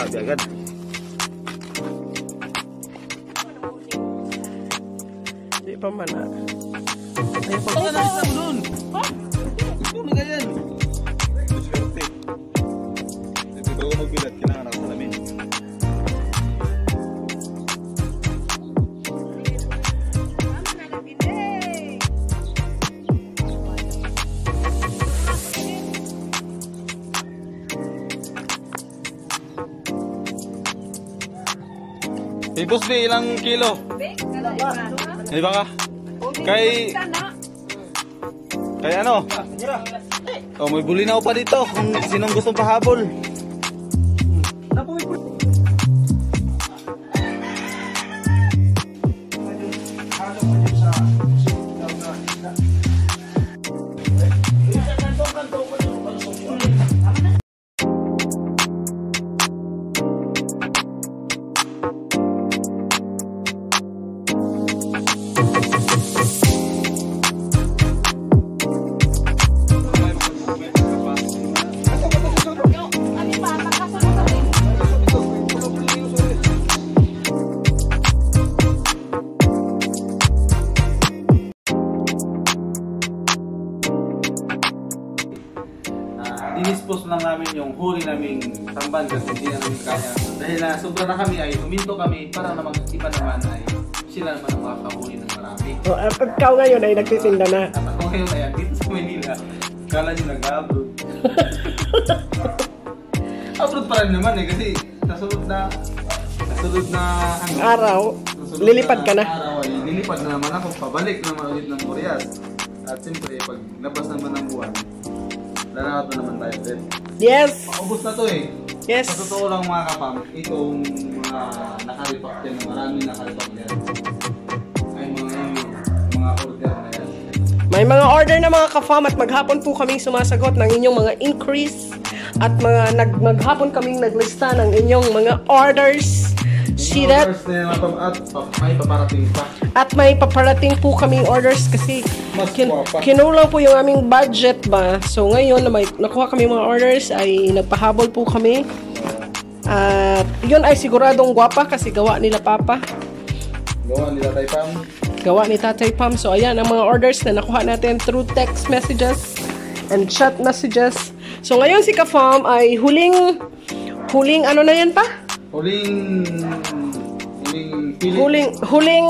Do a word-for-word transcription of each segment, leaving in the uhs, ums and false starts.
Grabe agad. Hindi pa man ah. Ay, pag na nasa mo doon. Ha? Ito na ganyan. Swerte. Ito bago magbilat, kailangan ako salamin. Hey, boss, di ilang kilo? Di ba ka? Kay... Kay ano? Oh, may bulinaw pa dito kung sinong gustong pahabol. Dinispose lang namin yung huli naming tamban kasi hindi na namin kaya. Dahil na sobra na kami ay huminto kami para naman iba naman ay sila naman ang makakahuli ng marami. O, at ikaw ngayon ay nagtitinda na. At ako ngayon ay dito sa Manila. Kala nyo nag-abroad. Abroad pa rin naman eh kasi nasunod na nasunod na ano, araw, lilipad ka na. Araw ay lilipad na naman ako. Pabalik naman ulit ng Koreas. At siyempre pag labas naman ng buwan, lalakad na naman tayo din. Yes! Maubos na to eh. Yes! Sa totoo lang mga kapam, itong mga nakaripak din, maraming nakaripak din. Ay mga mga order na yan. May mga order na mga ka-fam at maghapon po kaming sumasagot ng inyong mga increase at mga nag maghapon kaming naglista ng inyong mga orders. See that? Orders na yan at may paparating pa. At may paparating po kaming orders kasi kin kinulang po yung aming budget ba. So ngayon na may nakuha kami mga orders ay nagpahabol po kami. At yun ay siguradong gwapa kasi gawa nila Papa. Gawa nila Tatay Pam. Gawa ni Tatay Pam. So ayan ang mga orders na nakuha natin through text messages and chat messages. So ngayon si Ka-Fam ay huling huling ano na yan pa? Huling huling pili. Huling huling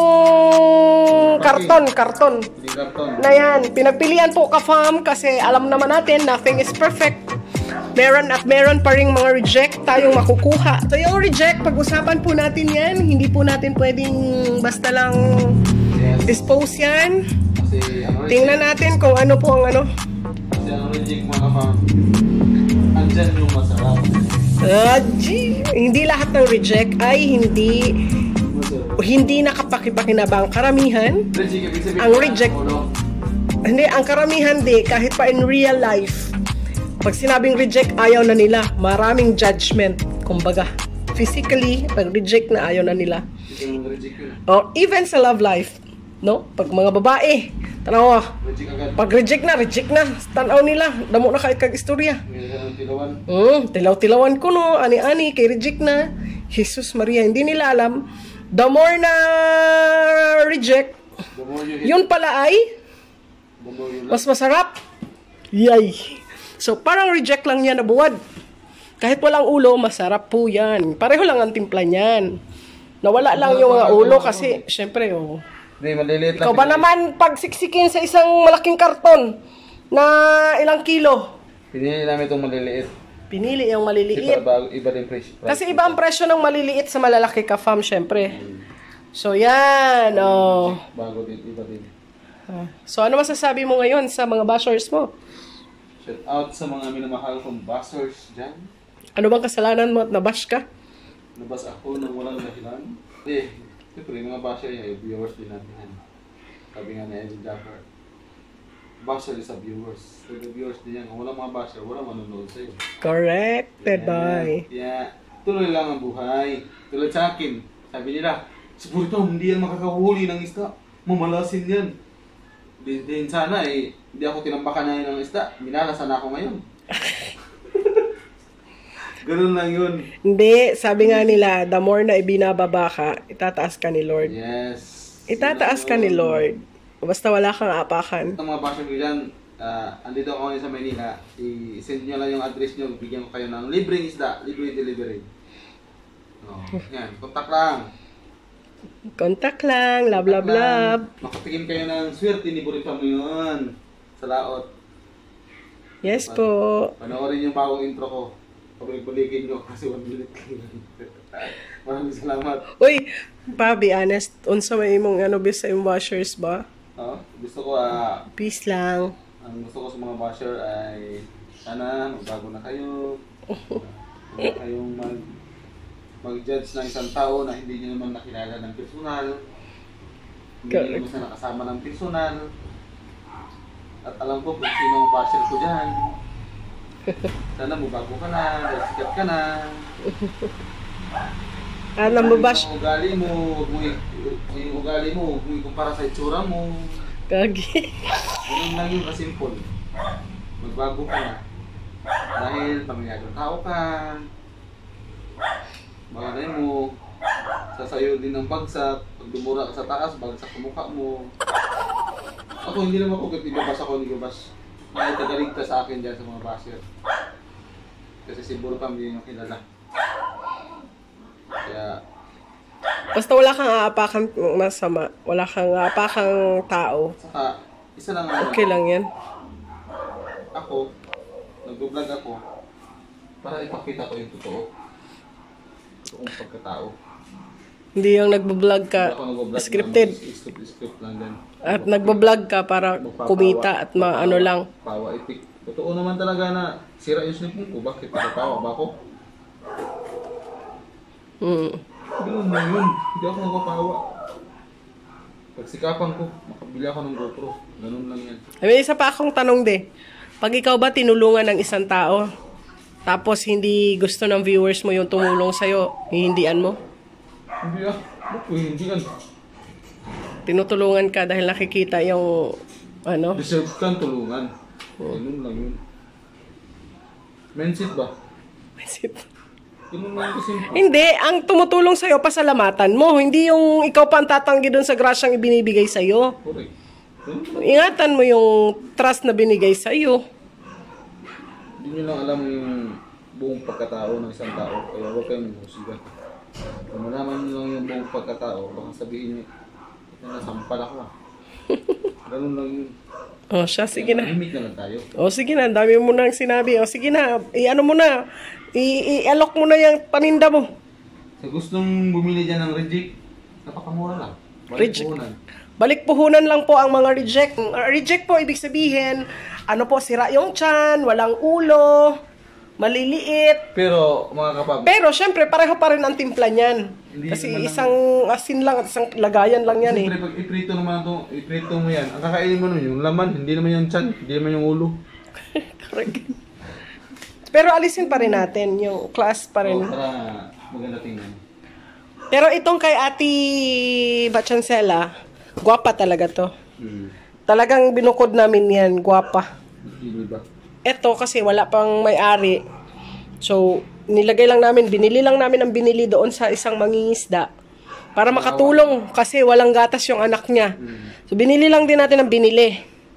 karton, karton. Huling karton. Na yan, pinagpilian po Ka-Fam kasi alam naman natin nothing is perfect. Meron at meron pa ring mga reject tayong makukuha. So yung reject, pag-usapan po natin yan. Hindi po natin pwedeng basta lang yes. dispose yan. Kasi ano, tingnan natin kung ano po ang ano. Kasi ang reject mga Ka-Fam, andyan yung masarap. Ah, gee. Hindi lahat ng reject ay hindi hindi nakapakipakinabang. Karamihan Reject, ang reject hindi, ang karamihan di kahit pa in real life pag sinabing reject ayaw na nila, maraming judgment kumbaga physically pag reject na ayaw na nila or even sa love life no, pag mga babae tanaw pag reject na, reject na tanaw nila, damo na kahit kag istorya hmm, tilaw-tilawan ko no ani-ani, kay reject na Jesus Maria, hindi nila alam the more na reject yun pala ay mas masarap yay. So parang reject lang yan na buwad kahit walang ulo, masarap po yan pareho lang ang timpla niyan nawala lang yung mga ulo kasi syempre oh hindi, maliliit lang. Ikaw ba naman pag siksikin sa isang malaking karton na ilang kilo? Pinili namin itong maliliit. Pinili yung maliliit. Iba, bago, iba din presyo. Kasi iba ang presyo ng maliliit sa malalaki Ka-Fam, syempre. Hmm. So yan, oh. Bago din, iba din. So ano masasabi mo ngayon sa mga bashers mo? Shout out sa mga minamahal kong bashers dyan. Ano bang kasalanan mo at nabash ka? Nabas ako nang walang dahilan. Eh, siyempre, mga basher ay viewers din natin. Sabi nga na Edwin Jacker, basher is a viewers. So the viewers din yan. Kung walang mga basher, walang manonood sa'yo. Corrected by. Yeah. Tuloy lang ang buhay. Tulad sa akin, sabi nila, siguro ito, hindi yan makakahuli ng isda. Mamalasin yan. Din, din sana eh, hindi ako tinambakan na yun ng isda. Minalasan ako ngayon. Ganun lang yun. Hindi, sabi nga nila, the more na ibinababa ka, itataas ka ni Lord. Yes. Itataas ka ni Lord. Basta wala kang apakan. Itong mga basher ko dyan, uh, andito ako ngayon sa Maynila, i-send nyo lang yung address nyo, bigyan ko kayo ng libreng isda, libreng delivery. Oh, yan, kontak lang. Contact lang, love, love, love. Makatingin kayo ng swerte ni Buripam yun sa laot. Yes po. Panoorin yung bagong intro ko. Pabalik-balikin nyo kasi one minute lang. Maraming salamat. Uy, pa, be honest, unsa may imong ano bis sa imong washers ba? Oh, gusto ko, ah, Peace lang. ang gusto ko sa mga basher ay sana magbago na kayo. Huwag na kayong mag, mag-judge ng isang tao na hindi nyo naman nakilala ng personal. Hindi nyo naman siya nakasama ng personal. At alam ko kung sino ang basher ko dyan. Sana magbago ka na, dahil sikat ka na. Alam mo ba? Yung ugali mo, huwag mo i- yung ugali mo, huwag mo ikumpara sa itsura mo. Gagi. Ganun lang yung kasimple. Magbago ka na. Dahil pamilyadong tao ka. Malay mo, sasayo din ng bagsak. Pag dumura ka sa taas, bagsak sa mukha mo. Ako hindi naman ako kahit ibabas ako, hindi ibabas. May tagalig ka sa akin dyan sa mga basher. Kasi si Burpam yun yung kilala. Kaya, Basta wala kang aapakan masama. Wala kang aapakang tao. saka, isa lang ako. Okay lang yan. Ako, nag-vlog ako para ipakita ko yung totoo. Totoong pagkatao. Hindi yung nagbablog Hindi ka, ako nag-vlog scripted. na script, script lang din. At nagbablog ka para kumita at maano lang. Pawa ipik. Totoo naman talaga na sira yung cellphone ko. Bakit nagpapawa ba ako? Hmm. Ganun lang yun. Hindi ako nagpapawa. Pagsikapan ko, makabili ako ng GoPro. Ganun lang yan. May isa pa akong tanong de. Pag ikaw ba tinulungan ng isang tao, tapos hindi gusto ng viewers mo yung tumulong sa'yo, hihindian mo? Hindi ah. Ba't ko hindi yan? Tinutulungan ka dahil nakikita yung ano? Deserve kang tulungan. Ganun lang yun. Mindset ba? Ganun lang kasi. Hindi, ang tumutulong sa'yo, pasalamatan mo. Hindi yung ikaw pa ang tatanggi doon sa grasyang ibinibigay sa'yo. Correct. Ganun lang. Ingatan mo yung trust na binigay sa'yo. Hindi nyo lang alam yung buong pagkatao ng isang tao. Kaya huwag kayong mahusga. Kung malaman nyo lang yung buong pagkatao, baka sabihin nyo, ito na, sampal ako ah. Ganun lang yun. O siya, sige na. Limit na lang tayo. O sige na, ang dami mo nang sinabi. O sige na, i-ano mo na. I-alok mo na yung paninda mo. Sa gustong bumili dyan ng reject, napakamura lang. Reject. Puhunan. Balik puhunan lang po ang mga reject. Uh, Reject po, ibig sabihin, ano po, sira yung tiyan, walang ulo, maliliit. Pero mga kapag, Pero syempre, pareho pa rin ang timpla niyan. Hindi Kasi naman isang asin lang at isang lagayan lang yan eh. siyempre pag iprito naman ito, iprito mo yan, ang kakainin mo nun yung laman, hindi naman yung tiyan, hindi naman yung ulo. Correct. Pero alisin pa rin natin, yung class pa rin. O, para maganda tingnan. Pero itong kay Ate Bachancela, gwapa talaga to. Hmm. Talagang binukod namin yan, gwapa. Hindi ba? Eto kasi wala pang may-ari. So, nilagay lang namin, binili lang namin ang binili doon sa isang mangingisda. Para makatulong kasi walang gatas yung anak niya. So, binili lang din natin ang binili.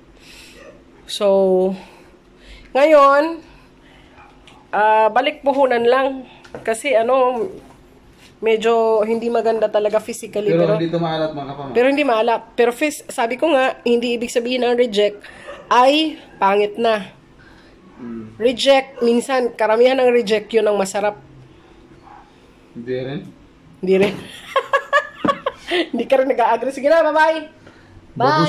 So, ngayon, ah balik puhunan lang. Kasi ano, medyo hindi maganda talaga physically. Pero, Pero, hindi ito maalat mga kapama. pero hindi maalap. Pero phys- sabi ko nga, hindi ibig sabihin ng reject ay pangit na. Hmm. Reject, minsan, karamihan ng reject yun ang masarap. Hindi rin. Hindi rin. Hindi ka rin nag-a-agree. Sige na, bye-bye. Bye.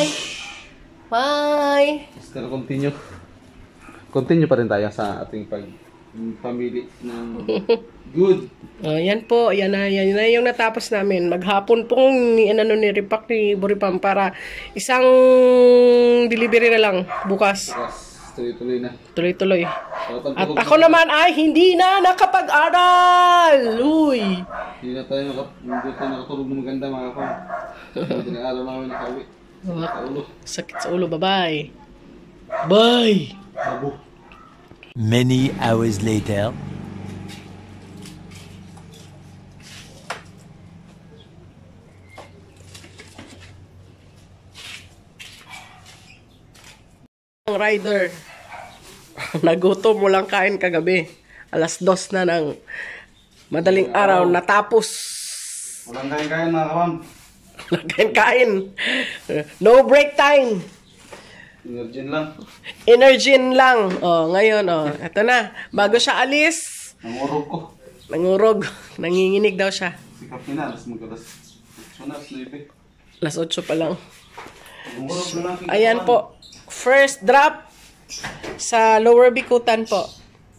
Bye. Basta na continue. Continue pa rin tayo sa ating pag family ng good. Oh, yan po, yan na, yan na yung natapos namin. Maghapon pong ni, ano, ni Ripak ni Buripam para isang delivery na lang bukas. Bukas, tuloy-tuloy na. Tuloy-tuloy. So, At ako naman ay hindi na nakapag-aral. Uy. Hindi na tayo, nakap hindi tayo nakatulog ng maganda mga kapam. Hindi na araw namin nakauwi. Sa ulo. Sakit sa ulo. Bye-bye. Bye. Abo. Many hours later. Ang rider, nagutom mo lang kain kagabi. Alas dos na ng madaling araw, natapos. Walang kain-kain mga kapam. Kain-kain. No break time. Energy lang. Energy lang. Oh, ngayon, oh. Ito na. Bago siya alis, Nangurog ko. nangurog. Nanginginig daw siya. Sikap niya na. Alas magkalas. Sunas na ipi. Alas otso pa lang. Nangurog na lang. Ayan po. First drop sa Lower Bikutan po.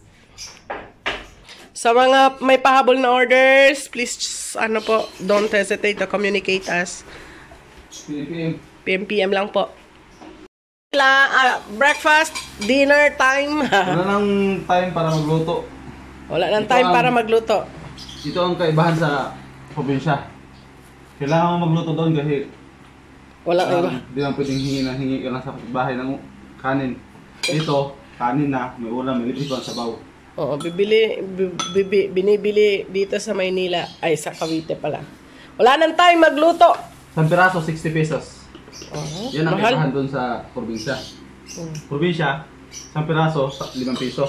Sa mga may pahabol na orders, please, ano po, don't hesitate to communicate us. P M. P M P M lang po. La, ah, breakfast, dinner time. Wala nang time para magluto. Wala nang Ito time ang- para magluto. Ito ang kaibahan sa probinsya. Kailangan mo magluto doon kasi Wala iba. um, di lang pwedeng hingi na hingi ka lang sa bahay ng kanin. Dito, kanin na, may ulam, may lipitan sa baw. Oo, bibili, bi- bibi- binibili dito sa Maynila. Ay, sa Cavite pala. Wala nang time magluto. Sa piraso, sixty pesos. Oh, Yan ang mahal. kaibahan doon sa probinsya. Hmm. Probinsya, isang piraso, sa limang piso.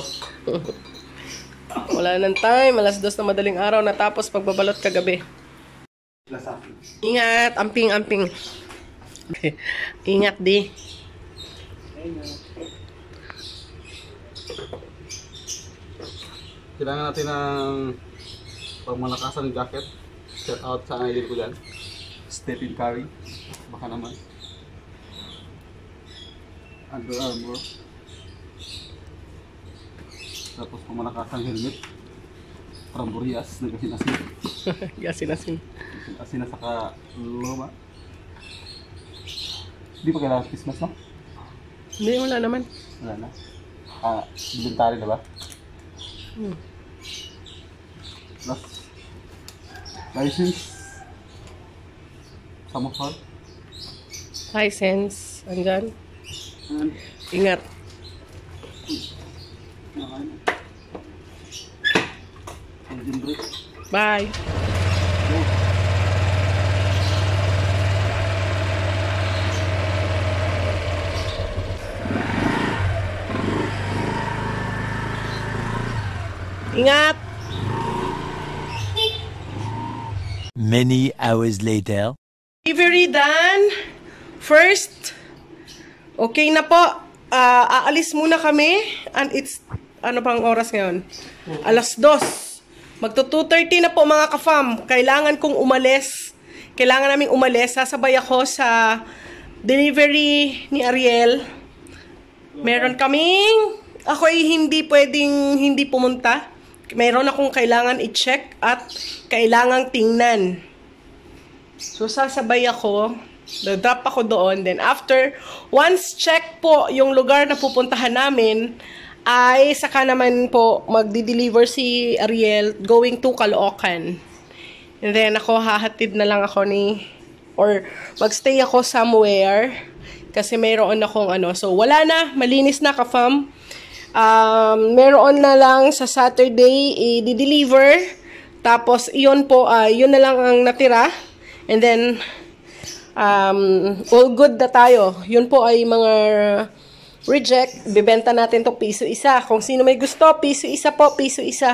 Wala nang time. Alas dos na madaling araw natapos pagbabalot kagabi. Lasaki. Ingat, amping, amping. Ingat di. Kailangan natin ng pagmalakasan ng jacket. Shout out sa idol ko dyan. Stephen Curry. Baka naman. Under Armour. Tapos pagmalakasang helmet. Ramburias. Nag-asin-asin. Gasin-asin. Asin na saka luma. Hindi pa kailangan Christmas, no? Hindi, wala naman. Wala na. Ah, voluntary na ba? Hmm. Plus, license. Samofal. License. Andyan. And, Ingat. nakain. Engine brake. Bye. Go. Ingat. Many hours later. Delivery done. First, okay na po. Ah, aalis muna kami. And it's, ano pang oras ngayon? Alas dos. Magto two thirty na po mga ka-fam. Kailangan kong umalis. Kailangan naming umalis. Sasabay ako sa delivery ni Ariel. Meron kaming, ako ay hindi pwedeng hindi pumunta. Meron akong kailangan i-check at kailangang tingnan. So, sasabay ako. Drop ako doon. Then, after, once check po yung lugar na pupuntahan namin, ay saka naman po magdi-deliver si Ariel going to Caloocan. And then, ako hahatid na lang ako ni, or magstay ako somewhere kasi mayroon akong ano. So, wala na. Malinis na ka-fam. Um, meron na lang sa Saturday i-deliver. Tapos, iyon po, uh, yun na lang ang natira. And then, um, all good na tayo. Yun po ay mga reject. Bibenta natin to piso isa. Kung sino may gusto, piso isa po, piso isa.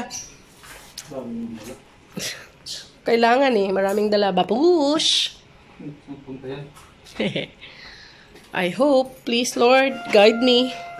Kailangan eh, maraming dala. Babush! Punta yan. I hope, please Lord, guide me.